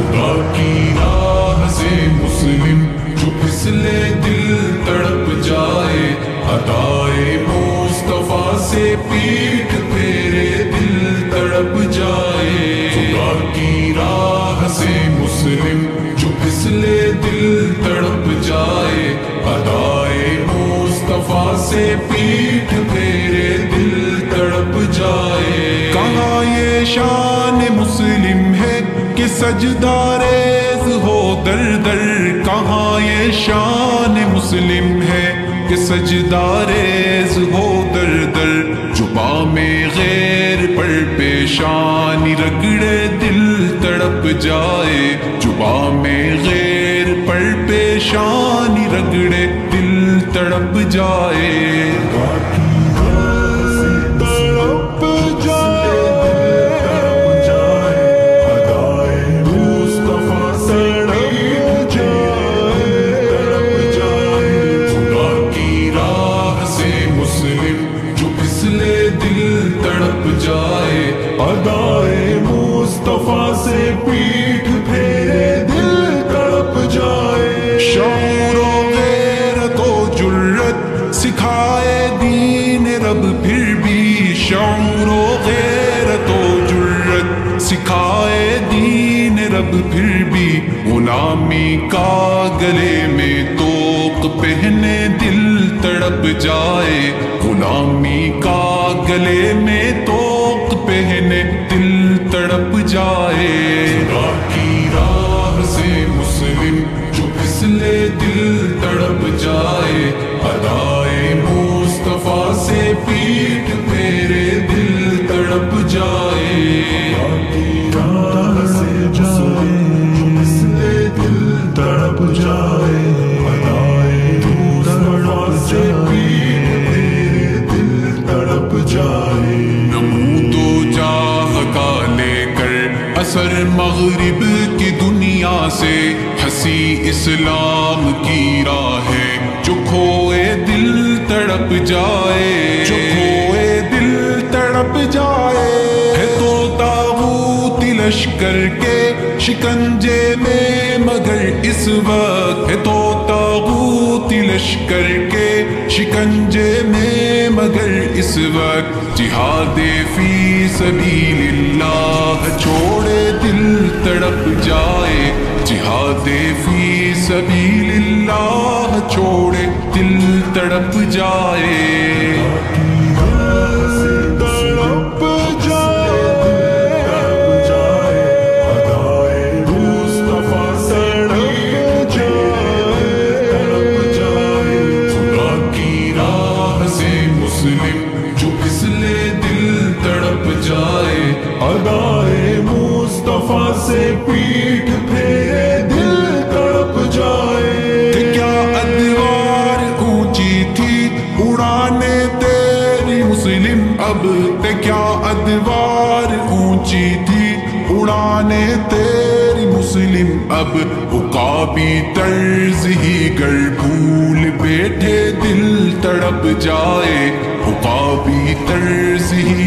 خدا کی راہ سے مسلم جو پھسلے دل تڑپ جائے، ادائے مصطفیٰ سے پیٹھ پھیرے دل تڑپ جائے۔ خدا کی راہ سے مسلم جو پھسلے دل تڑپ جائے، ادائے مصطفیٰ سے پیٹھ پھیرے دل تڑپ جائے۔ کہاں یہ شان مسلم ہے کہ سجدہ ریز ہو در در، کہاں یہ شان مسلم ہے کہ سجدہ ریز ہو در در، جو بام غیر پر پیشانی رگڑے دل تڑپ جائے، جو بام غیر پر پیشانی رگڑے دل تڑپ جائے۔ ادائے مصطفیٰ سے پیٹھ پھیرے دل تڑپ جائے۔ شعور و غیرت و جرت سکھائے دین رب پھر بھی، شعور و غیرت و جرت سکھائے دین رب پھر بھی، غلامی کا گلے میں طوق پہنے دل تڑپ جائے، غلامی کا گلے میں طوق پہنے دل تڑپ جائے۔ خدا کی راہ سے مسلم جو پھسلے دل تڑپ جائے، ادائے مصطفیٰ سے پیٹھ پھیرے دل تڑپ جائے۔ راہ سے مسلم جو پھسلے دل تڑپ جائے، ادائے مصطفیٰ سے پیٹھ پھیرے دل تڑپ جائے۔ نمود و جاہ کا لے کر اثر مغرب کی دنیا سے، ہنسی اسلام کی راہ ہے جو کھوئے دل تڑپ جائے، جو کھوئے دل تڑپ جائے۔ ہے تو طاغوتی لشکر کے شکنجے میں مگر اس وقت، ہے تو طاغوتی لشکر کے شکنجے میں مگر اس وقت، جہاد فی سبیل اللہ چھوڑے دل تڑپ جائے، جہاد فی سبیل اللہ چھوڑے دل تڑپ جائے۔ ادائے مصطفیٰ سے پیٹھ پھیرے دل تڑپ جائے۔ کہ کیا ادوار اونچی تھی اڑانے تیری مسلم اب، کہ کیا ادوار اونچی تھی اڑانے تیری مسلم اب، عقابی طرز ہی گر بھول بیٹھے دل تڑپ جائے، عقابی طرز ہی